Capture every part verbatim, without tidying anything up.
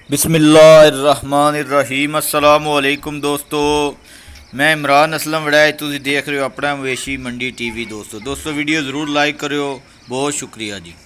बिस्मिल्लाहिर्रहमानिर्रहीम अस्सलामुअलैकुम दोस्तों, मैं इमरान असलम वड़ाई, तुम देख रहे हो अपना मवेशी मंडी टीवी। दोस्तों दोस्तों वीडियो ज़रूर लाइक करो, बहुत शुक्रिया जी।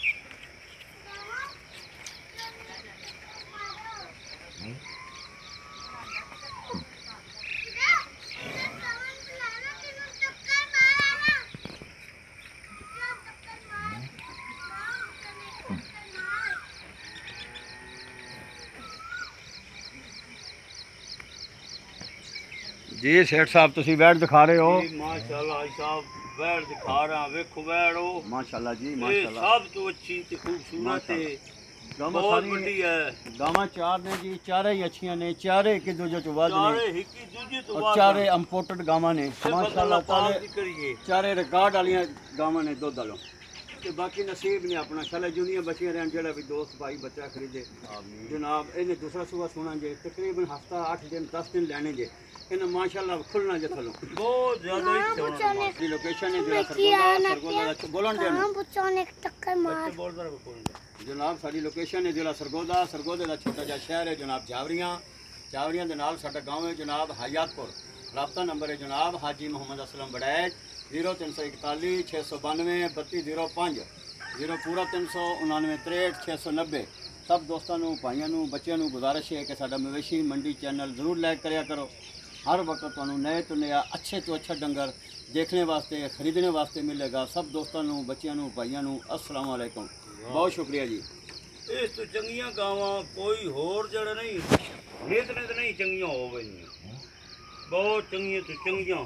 जी सेठ साहब तुसी बैठ दिखा रहे हो। माशाल्लाह साहब बैठ दिखा रहा, वेखो बैठ हो माशाल्लाह जी ये माशाल्लाह। सब तो अच्छी ते खूबसूरत है, गावां बहुत सारी बड़ी है। गावां चार ने जी, चारे ही अच्छियां ने, चारे एक दूजे तो वध चारे ने हिकी दूजी तो और बाद चारे इंपोर्टेड गावां ने माशाल्लाह। पाक चारे दी करिए चारे रिकॉर्ड वालियां गावां ने दुध वालों ते बाकी नसीब ने अपना शाला जुनियां बचियां रहन जेड़ा भी दोस्त भाई बच्चा खरीदे जनाब। इन्हें दूसरा सुबह सुना जे तकरीबन हफ्ता आठ दिन दस दिन लेने जे इन्हें माशाल्लाह खुलना जे थलो बहुत ज्यादा इच्छा होना दी लोकेशन है जेड़ा सरगोदा सरगोदा दा बोलन दे बोल रहा है जनाब। साडी लोकेशन है जिला सरगोदा, सरगोदे का छोटा जिहा शहर है जनाब जावरियां। जावरियां के नाल साडा गाँव है जनाब हयातपुर। रबता नंबर है जनाब हाजी मोहम्मद असलम बड़ैच जीरो तीन सौ इकताली छे सौ बानवे बत्ती जीरो पाँच जीरो पूरा तीन सौ उनानवे त्रेहठ छे सौ नब्बे। सब दोस्तों भाइयों बच्चों को गुजारिश है कि साडा मवेशी मंडी चैनल जरूर लाइक कराया करो। हर वक्त तुहानू नए तो नया अच्छे तो अच्छा डंगर देखने वास्ते खरीदने वास्ते मिलेगा। सब दोस्तों बच्चों भाइयों अस्सलाम वालेकुम, बहुत शुक्रिया जी। इस तो चंगियां गावां कोई होर जड़ा नहीं इतने तो नहीं चंगियां हो गई, बहुत चंगियां तो चंगियां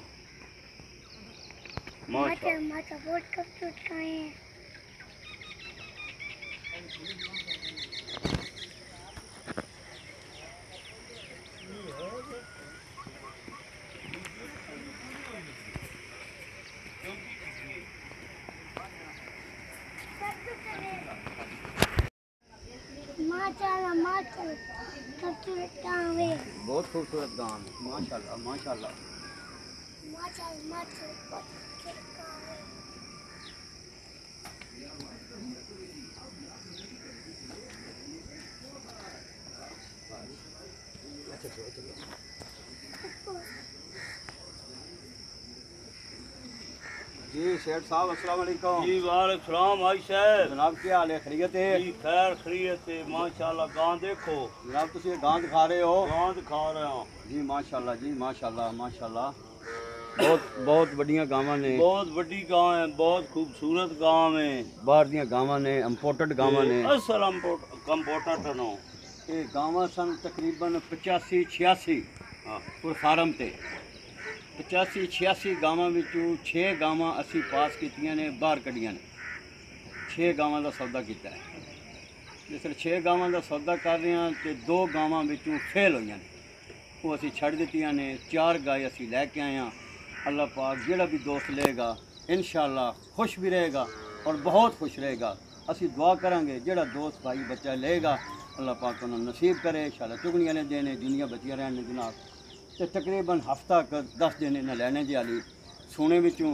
माशा माता बहुत खूबसूरत गाय है। माशाल्लाह माशाल्लाह खूबसूरत गाँव है। बहुत खूबसूरत गाँव है माशाल्लाह माशाल्लाह माशाल्लाह माशाल्लाह बहुत खूबसूरत गाँव है। जी सेठ साहब अस्सलाम वालेकुम। जी वालेकुम सलाम भाई साहब। जनाब क्या हाल है, खैरियत है? जी खैर खैरियत है माशाल्लाह। गां देखो जनाब तुम ये गाँव दिखा रहे हो। गां दिखा रहे हो जी माशाल्लाह जी माशाल्लाह माशाल्लाह। बहुत बहुत बड़िया गावां ने, बहुत बड़ी गांव है, बहुत खूबसूरत गांव है। बाहर दियां गावां ने, इंपोर्टेड गावां ने। असल कंपोर्टर नो ये गावां सन तकरीबन पचासी छियासी हाँ पुर फार्म ते पचासी छियासी गावां विचों छे गावां असी पास कीतियां ने, बाहर कड्डियां ने। छे गावां दा सौदा कीता है। जिसले छे गावां दा सौदा कर रहे हैं तो दो गावां विचों फेल होईयां ने, वो असी छड़ दित्तियां ने। चार गाय असी लैके आए हैं। अल्लाह पाक जेड़ा भी दोस्त लेगा इंशाअल्लाह खुश भी रहेगा और बहुत खुश रहेगा। असी दुआ करांगे जेड़ा दोस्त भाई बच्चा लेगा अल्लाह पाक उन्हें नसीब करे। इंशाअल्लाह चुगनी वाले देने दुनिया बचियां रहने जनाब। तो तकरीबन हफ्ता क दस दिन इन्हें लैने जी आली सोने विचों।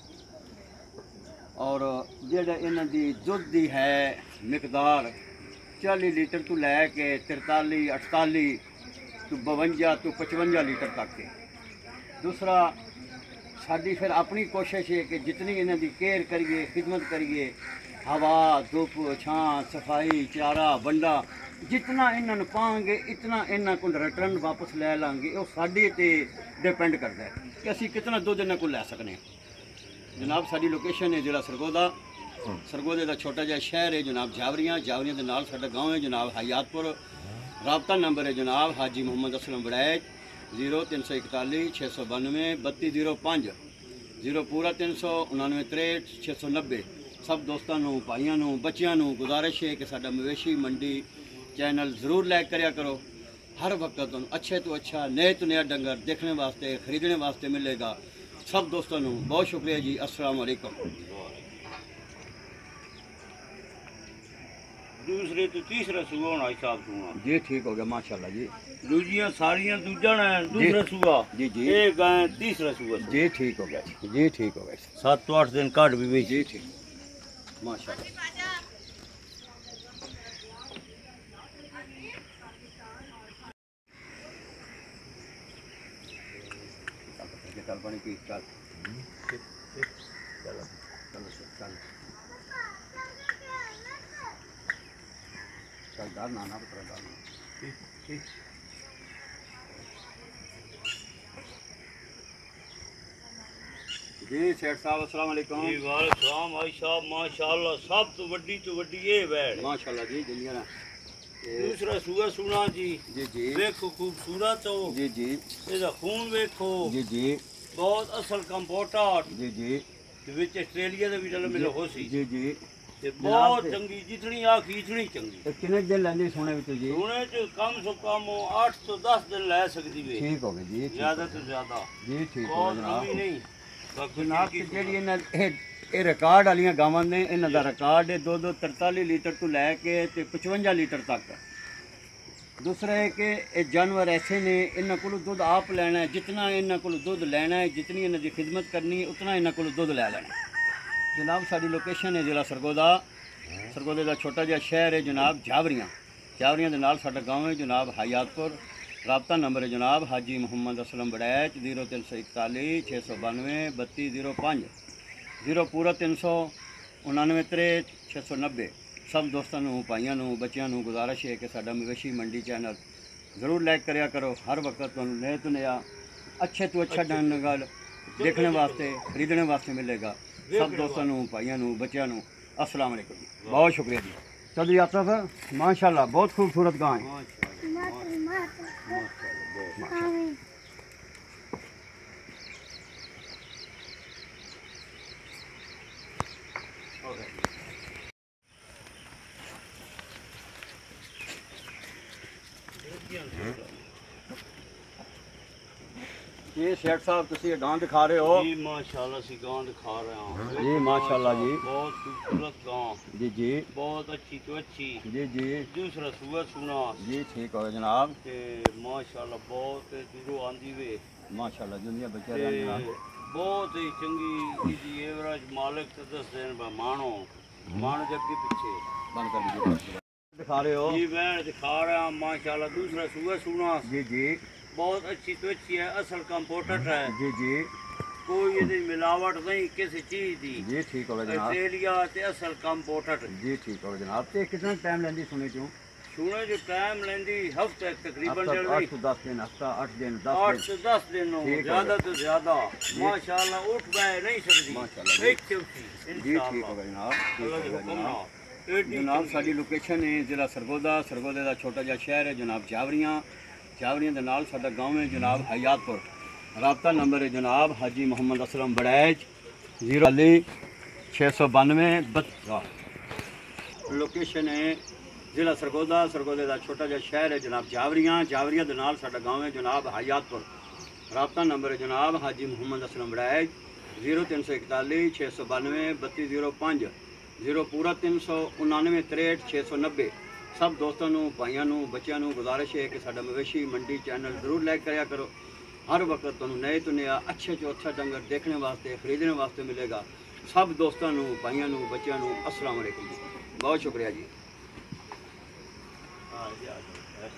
और जेड़ा इन्हां दी दुध दी है मिकदार चाली लीटर तो लैके तिरताली अठताली तो बवंजा तो पचवंजा लीटर तक है। दूसरा साड़ी फिर अपनी कोशिश है कि जितनी इन्हां दी केयर करिए, खिदमत करिए, हवा धुप छां सफाई चारा बंडा जितना इन्होंने पाएंगे इतना इन्हों को रिटर्न वापस लै लाँगे। वो साढ़े ते डिपेंड करता है कि असी कितना दुध इन्हों को लै सकने। जनाब साड़ी लोकेशन है जिला सरगोदा, सरगोदे का छोटा जिहा शहर है जनाब जावरियां। जावरियां के नाल साडा गाँव है जनाब हयातपुर। रबता नंबर है जनाब हाजी मोहम्मद असलम बड़ैच जीरो तीन सौ इकताली छे सौ बानवे बत्ती जीरो पाँच जीरो पूरा तीन सौ उनानवे त्रेहठ छे सौ नब्बे। सब दोस्तों भाइयों बच्चों गुजारिश है कि साडा मवेशी मंडी चैनल ज़रूर लाइक कराया करो। हर वक्त तुम अच्छे तो अच्छा नए तो नया डंगर देखने वास्ते खरीदने वास्ते मिलेगा। सब दोस्तों बहुत शुक्रिया जी। अस्सलाम वालेकुम। दूसरे तो तीसरा सुबह होना हिसाब सुना जी ठीक हो गया माशाल्लाह जी। दूजियां सारियां दूजा ने दूसरा सुबह जी जी एक गाय तीसरा सुबह जी ठीक हो गया जी ठीक हो गया। सात तो आठ दिन काट भी जी ठीक माशाल्लाह। चल पानी पी चल चलो चलो चल चल दार नाना पुत्र दार जी सेठ साहब अस्सलाम वालेकुम जी वालेकुम सलाम भाई साहब माशाल्लाह सब तो वड्डी तो वड्डी ये बैठ माशाल्लाह जी जिंदियां ना दूसरा सूआ सुना जी जी जी देखो खूबसूरत हो जी जी ਇਹਦਾ खून ਵੇਖੋ जी जी ਬਹੁਤ ਅਸਲ ਕੰਪੋਟਰ जी जी ਤੇ ਵਿੱਚ ਆਸਟ੍ਰੇਲੀਆ ਦੇ ਵੀ ਡਲ ਮਿਲ ਹੋ ਸੀ जी जी ਤੇ ਬਹੁਤ ਚੰਗੀ ਜਿਤਨੀ ਆਖੀ ਇਤਨੀ ਚੰਗੀ ਤੇ ਕਿੰਨੇ ਦਿਨ ਲੈਂਦੀ ਸੋਨੇ ਵਿੱਚ ਜੀ ਸੋਨੇ ਚ ਕਮ ਸੋ ਕਮ ਅੱਠ ਤੋਂ ਦਸ ਦਿਨ ਲੈ ਸਕਦੀ ਵੇ ਠੀਕ ਹੋ ਗਏ ਜੀ ਠੀਕ ਜ਼ਿਆਦਾ ਤੋਂ ਜ਼ਿਆਦਾ ਜੀ ਠੀਕ ਹੋ ਬਹੁਤ ਗਏ ਜਨਾਬ ਲੰਮੀ ਨਹੀਂ ਬਾਕੀ ਜਨਾਬ ਤੇ ਜਿਹੜੀ ਇਹਨਾਂ ਇਹ ਇਹ ਰਿਕਾਰਡ ਵਾਲੀਆਂ ਗਾਵਾਂ ਨੇ ਇਹਨਾਂ ਦਾ ਰਿਕਾਰਡ ਹੈ ਦੋ ਦੋ ਤਰਤਾਲੀ ਲੀਟਰ ਤੋਂ ਲੈ ਕੇ ਤੇ ਪਚਵੰਜਾ ਲੀਟਰ ਤੱਕ दूसरा है कि ये जानवर ऐसे ने इन्हों को दुध आप लेना है जितना इन्हों को दुध लेना है जितनी इन्हों की खिदमत करनी है उतना इन्हों को दुध लै लेना जनाब साड़ी लोकेशन है जिला सरगोदा सरगोदे का छोटा जिहा शहर है जनाब जावरियाँ जावरियाँ के नाल साडा गाँव है जनाब हयातपुर राबता नंबर है जनाब हाजी मुहम्मद असलम बड़ैच जीरो तीन सौ इकताली छे सौ बानवे बत्ती जीरो पाँच जीरो पूरा तीन सौ उनानवे त्रेहठ छे सौ नब्बे सब दोस्तों ਨੂੰ ਭਾਈਆਂ ਨੂੰ ਬੱਚਿਆਂ ਨੂੰ ਗੁਜ਼ਾਰਿਸ਼ ਹੈ ਕਿ ਸਾਡਾ ਮਵੇਸ਼ੀ ਮੰਡੀ ਚੈਨਲ ਜ਼ਰੂਰ ਲਾਈਕ ਕਰਿਆ ਕਰੋ ਹਰ ਵਕਤ ਤੁਹਾਨੂੰ ਨਏ ਤੋਂ ਨया अच्छे तो अच्छा ढंग ਨਾਲ देखने वास्ते खरीदने वास्ते मिलेगा सब दोस्तों ਨੂੰ ਭਾਈਆਂ ਨੂੰ ਬੱਚਿਆਂ ਨੂੰ अस्सलाम वालेकुम बहुत शुक्रिया जी चौधरी आतफ माशाल्लाह बहुत खूबसूरत गाय है मात्र मात्र आमीन ये शेख साहब तुसी ये गां दिखा रहे हो जी माशाल्लाह सी गां दिखा रहे हैं जी माशाल्लाह जी बहुत खूबसूरत गां जी जी बहुत अच्छी तो अच्छी जी जी दूसरा सुआ सुना जी ठीक हो जनाब ते माशाल्लाह बहुत दूरों आंदी वे माशाल्लाह दुनिया बच्चे ते रहने जनाब बहुत ही चंगी इसकी एवरेज मालिक तो दस दिन बा मानो मानो जबकि पीछे बंद कर दीजिए दिखा रहे हो जी मैं दिखा रहा हूँ माशाल्लाह दूसरा सुआ सुना जी जी बहुत अच्छी तो अच्छी है असल कंपोर्टेड है जी जी कोई ये मिलावट नहीं किसी चीज दी जी ठीक हो जनाब ऑस्ट्रेलिया ते असल कंपोर्टेड जी ठीक हो जनाब ते कितना टाइम लेंदी सुने चूं सुने जो टाइम लेंदी हफ्ते तकरीबन चल आठ रही तो दस दिन हफ्ता आठ दिन दस आठ दिन से दस दिन हो ठीक है। ज्यादा तो ज्यादा माशाल्लाह उठ गए नहीं सकती माशाल्लाह जी। एक चौथी जी ठीक हो जनाब ठीक अल्लाह के हो हुक्म जनाब नाल एडी जनाब चंगी। साडी लोकेशन है जिला सरगोदा सरगोदे का छोटा जिहा शहर है जनाब जावरियाँ जावरियाँ के नाल साडा गाँव है जनाब हयातपुर राबता नंबर है जनाब हाजी मुहम्मद असलम बड़ैच जीरो अली छः सौ बानवे बत्तीस लोकेशन है जिला सरगोदा सरगोदे का छोटा जिहा शहर है जनाब जावरियाँ जावरियाँ के नाल साडा गाँव है जनाब हयातपुर राबता नंबर है जनाब हाजी मुहम्मद असलम बड़ैच जीरो तीन सौ इकताली छः सौ बानवे बत्ती जीरो पाँच जीरो पूरा तीन सौ उनानवे त्रेहठ छः सौ नब्बे सब दोस्तों ਨੂੰ ਭਾਈਆਂ ਨੂੰ ਬੱਚਿਆਂ ਨੂੰ ਗੁਜ਼ਾਰਿਸ਼ ਹੈ ਕਿ ਸਾਡਾ ਮਵੇਸ਼ੀ ਮੰਡੀ ਚੈਨਲ ਜ਼ਰੂਰ ਲਾਈਕ ਕਰਿਆ ਕਰੋ हर वक्त ਤੁਹਾਨੂੰ नए तो नया अच्छे तो अच्छा डंगर देखने वास्ते खरीदने वास्ते मिलेगा सब दोस्तों ਨੂੰ ਭਾਈਆਂ ਨੂੰ ਬੱਚਿਆਂ ਨੂੰ अस्सलाम वालेकुम जी बहुत शुक्रिया जी हाँ, जी, आ जाओ।